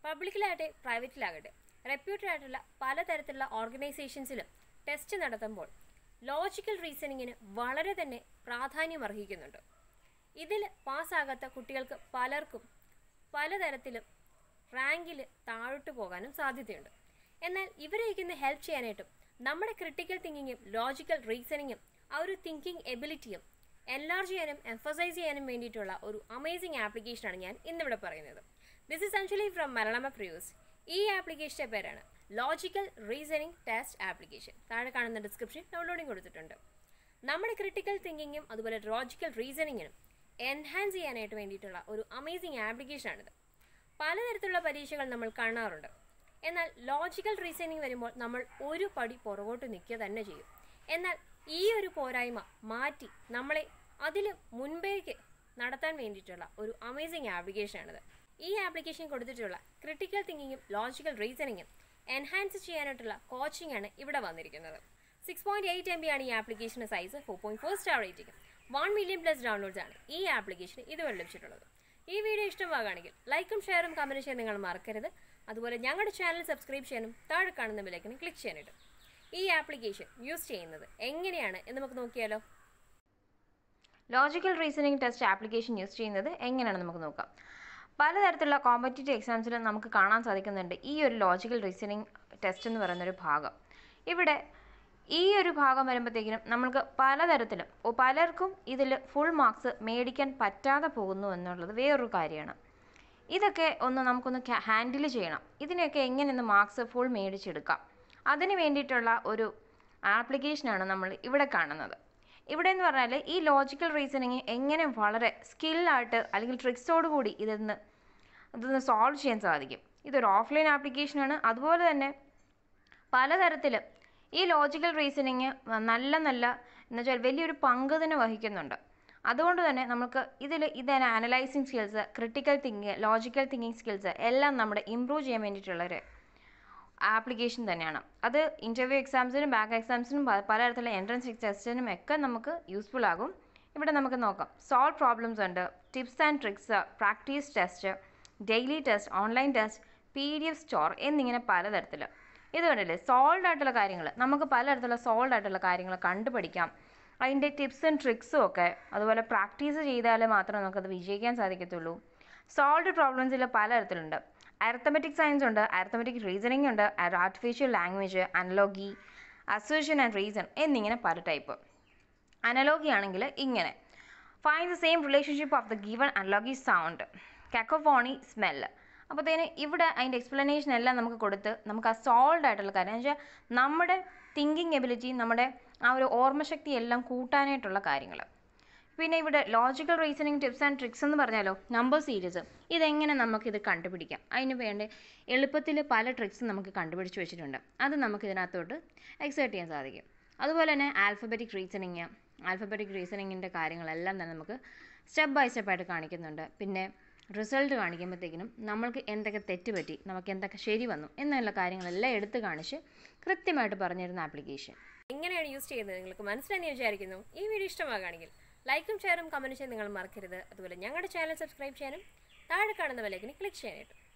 പബ്ലിക്കിലാകട്ടെ പ്രൈവറ്റിലാകട്ടെ reputed ആയിട്ടുള്ള പലതരത്തിലുള്ള ഓർഗനൈസേഷൻസിലും test നടത്തുമ്പോൾ ലോജിക്കൽ റീസണിങ്ങിന് വളരെ തന്നെ പ്രാധാന്യം അർഹിക്കുന്നുണ്ട്. ഇതിൽ പാസ്സാകാത്ത കുട്ടികൾക്ക് പലർക്കും പലതരത്തിലും റാങ്കിൽ താഴോട്ട് പോകാനും സാധ്യതയുണ്ട്. എന്നാൽ ഇവരെയൊക്കെ ഹെൽപ്പ് ചെയ്യാനായിട്ടും നമ്മുടെ ക്രിട്ടിക്കൽ തിങ്കിങ്ങും ലോജിക്കൽ റീസണിങ്ങും ആ ഒരു തിങ്കിങ് എബിലിറ്റിയും എൻലാർജ് ചെയ്യാനും എംഫസൈസ് ചെയ്യാനും വേണ്ടിയിട്ടുള്ള ഒരു അമേസിംഗ് ആപ്ലിക്കേഷനാണ് ഞാൻ ഇന്നിവിടെ പറയുന്നത്. This is actually from Malayalam reviews. ഈ ആപ്ലിക്കേഷൻ്റെ പേരാണ് ലോജിക്കൽ റീസണിങ് ടെസ്റ്റ് ആപ്ലിക്കേഷൻ. താഴെ കാണുന്ന ഡിസ്ക്രിപ്ഷൻ ഡൗൺലോഡിങ് കൊടുത്തിട്ടുണ്ട്. നമ്മുടെ ക്രിട്ടിക്കൽ തിങ്കിങ്ങും അതുപോലെ ലോജിക്കൽ റീസണിങ്ങിനും എൻഹാൻസ് ചെയ്യാനായിട്ട് വേണ്ടിയിട്ടുള്ള ഒരു അമേസിംഗ് ആപ്ലിക്കേഷനാണിത്. പലതരത്തിലുള്ള പരീക്ഷകൾ നമ്മൾ കാണാറുണ്ട്. എന്നാൽ ലോജിക്കൽ റീസണിങ് വരുമ്പോൾ നമ്മൾ ഒരു പടി പുറകോട്ട് നിൽക്കുക തന്നെ ചെയ്യും. എന്നാൽ ഈ ഒരു പോരായ്മ മാറ്റി നമ്മളെ അതിൽ മുൻപേക്ക് നടത്താൻ വേണ്ടിയിട്ടുള്ള ഒരു അമേസിംഗ് ആപ്ലിക്കേഷനാണിത്. ഈ ആപ്ലിക്കേഷൻ കൊടുത്തിട്ടുള്ള ക്രിട്ടിക്കൽ തിങ്കിങ്ങും ലോജിക്കൽ റീസണിങ്ങും എൻഹാൻസ് ചെയ്യാനായിട്ടുള്ള കോച്ചിങ് ആണ് ഇവിടെ വന്നിരിക്കുന്നത്. 6.8 MB ആണ് ഈ ആപ്ലിക്കേഷൻ്റെ size. 4.4 star rating, 1 million plus downloads ആണ് ഈ ആപ്ലിക്കേഷൻ ഇതുവരെ ലഭിച്ചിട്ടുള്ളത്. ഈ വീഡിയോ ഇഷ്ടമാകുകയാണെങ്കിൽ ലൈക്കും ഷെയറും കമൻറ്റ് ചെയ്യാൻ നിങ്ങൾ മറക്കരുത്. അതുപോലെ ഞങ്ങളുടെ ചാനൽ സബ്സ്ക്രൈബ് ചെയ്യാനും താഴെ കാണുന്ന ബെല്ലൈക്കൺ ക്ലിക്ക് ചെയ്യാനായിട്ട്. ഈ ആപ്ലിക്കേഷൻ യൂസ് ചെയ്യുന്നത് എങ്ങനെയാണ് എന്ന് നമുക്ക് നോക്കിയാലോ. Logical reasoning test application use ചെയ്യുന്നത് എങ്ങനെയാണെന്ന് നമുക്ക് നോക്കാം. പലതരത്തിലുള്ള കോമ്പറ്റേറ്റീവ് എക്സാംസിലും നമുക്ക് കാണാൻ സാധിക്കുന്നുണ്ട് ഈ ഒരു ലോജിക്കൽ റീസണിങ് ടെസ്റ്റ് എന്ന് പറയുന്നൊരു ഭാഗം. ഇവിടെ ഈ ഒരു ഭാഗം വരുമ്പോഴത്തേക്കിനും നമ്മൾക്ക് പലതരത്തിലും പലർക്കും ഇതിൽ ഫുൾ മാർക്സ് മേടിക്കാൻ പറ്റാതെ പോകുന്നു എന്നുള്ളത് വേറൊരു കാര്യമാണ്. ഇതൊക്കെ നമുക്കൊന്ന് ഹാൻഡിൽ ചെയ്യണം. ഇതിനെയൊക്കെ എങ്ങനെയൊന്ന് മാർക്സ് ഫുൾ മേടിച്ചെടുക്കാം, അതിന് വേണ്ടിയിട്ടുള്ള ഒരു ആപ്ലിക്കേഷനാണ് നമ്മൾ ഇവിടെ കാണുന്നത്. ഇവിടെ എന്ന് പറഞ്ഞാൽ ഈ ലോജിക്കൽ റീസണിങ് എങ്ങനെ വളരെ സ്കില്ലായിട്ട് അല്ലെങ്കിൽ ട്രിക്സോട് കൂടി ഇതൊന്ന് സോൾവ് ചെയ്യാൻ സാധിക്കും. ഇതൊരു ഓഫ്ലൈൻ ആപ്ലിക്കേഷനാണ്. അതുപോലെ തന്നെ പലതരത്തിലും ഈ ലോജിക്കൽ റീസണിങ് നല്ല എന്നുവെച്ചാൽ വലിയൊരു പങ്ക് തന്നെ വഹിക്കുന്നുണ്ട്. അതുകൊണ്ട് തന്നെ നമുക്ക് ഇതിന് analysing skills, critical thinking, logical thinking skills എല്ലാം നമ്മുടെ ഇമ്പ്രൂവ് ചെയ്യാൻ വേണ്ടിയിട്ടുള്ളൊരു ആപ്ലിക്കേഷൻ തന്നെയാണ്. അത് ഇൻ്റർവ്യൂ എക്സാംസിനും ബാക്ക് എക്സാംസിനും പലതരത്തിലുള്ള എൻട്രൻസ് ടെസ്റ്റിനും ഒക്കെ നമുക്ക് യൂസ്ഫുൾ ആകും. ഇവിടെ നമുക്ക് നോക്കാം. സോൾവ് പ്രോബ്ലംസ് ഉണ്ട്, tips and tricks, practice test, daily test, online test, PDF store എന്നിങ്ങനെ പലതരത്തിൽ. ഇത് കണ്ടില്ലേ, സോൾവ് ആയിട്ടുള്ള കാര്യങ്ങൾ നമുക്ക് പലതരത്തിലുള്ള സോൾവ് ആയിട്ടുള്ള കാര്യങ്ങൾ കണ്ടുപഠിക്കാം. അതിൻ്റെ ടിപ്സും ട്രിക്സും ഒക്കെ അതുപോലെ പ്രാക്ടീസ് ചെയ്താൽ മാത്രമേ നമുക്കത് വിജയിക്കാൻ സാധിക്കത്തുള്ളൂ. സോൾവ്ഡ് പ്രോബ്ലംസിൽ പലതരത്തിലുണ്ട്. അരിത്തമെറ്റിക് സയൻസ് ഉണ്ട്, അരിത്തമെറ്റിക് റീസണിങ് ഉണ്ട്, artificial language, analogy, association and reason എന്നിങ്ങനെ പല ടൈപ്പ്. അനലോഗി ആണെങ്കിൽ ഇങ്ങനെ find the same relationship of the given analogy sound, cacophony, smell. അപ്പോഴത്തേന് ഇവിടെ അതിൻ്റെ എക്സ്പ്ലനേഷൻ എല്ലാം നമുക്ക് കൊടുത്ത് നമുക്ക് ആ സോൾവ് ആയിട്ടുള്ള കാര്യം എന്ന് വെച്ചാൽ നമ്മുടെ തിങ്കിങ് എബിലിറ്റി, നമ്മുടെ ആ ഒരു ഓർമ്മശക്തി എല്ലാം കൂട്ടാനായിട്ടുള്ള കാര്യങ്ങൾ. പിന്നെ ഇവിടെ logical reasoning tips and tricks എന്ന് പറഞ്ഞാലോ നമ്പർ സീരീസ്, ഇതെങ്ങനെ നമുക്കിത് കണ്ടുപിടിക്കാം, അതിന് വേണ്ട എളുപ്പത്തിൽ പല ട്രിക്സും നമുക്ക് കണ്ടുപിടിച്ച് വെച്ചിട്ടുണ്ട്. അത് നമുക്ക് ഇതിനകത്തോട്ട് എക്സേർട്ട് ചെയ്യാൻ സാധിക്കും. അതുപോലെ തന്നെ ആൽഫബറ്റിക് റീസണിങ്ങിൻ്റെ കാര്യങ്ങളെല്ലാം തന്നെ നമുക്ക് സ്റ്റെപ്പ് ബൈ സ്റ്റെപ്പായിട്ട് കാണിക്കുന്നുണ്ട്. പിന്നെ റിസൾട്ട് കാണിക്കുമ്പോഴത്തേക്കിനും നമ്മൾക്ക് എന്തൊക്കെ തെറ്റ് പറ്റി, നമുക്ക് എന്തൊക്കെ ശരി വന്നു എന്നുള്ള കാര്യങ്ങളെല്ലാം എടുത്ത് കാണിച്ച് കൃത്യമായിട്ട് പറഞ്ഞിരുന്ന ആപ്ലിക്കേഷൻ. എങ്ങനെയാണ് യൂസ് ചെയ്യുന്നത് നിങ്ങൾക്ക് മനസ്സിലായെന്ന് വിചാരിക്കുന്നു. ഈ വീഡിയോ ഇഷ്ടമാകുകയാണെങ്കിൽ ലൈക്കും ഷെയറും കമൻറ്റ് ചെയ്യാൻ നിങ്ങൾ മറക്കരുത്. അതുപോലെ ഞങ്ങളുടെ ചാനൽ സബ്സ്ക്രൈബ് ചെയ്യാനും താഴെ കാണുന്ന ബെല്ലൈക്കൺ ക്ലിക്ക് ചെയ്യാനായിട്ട്.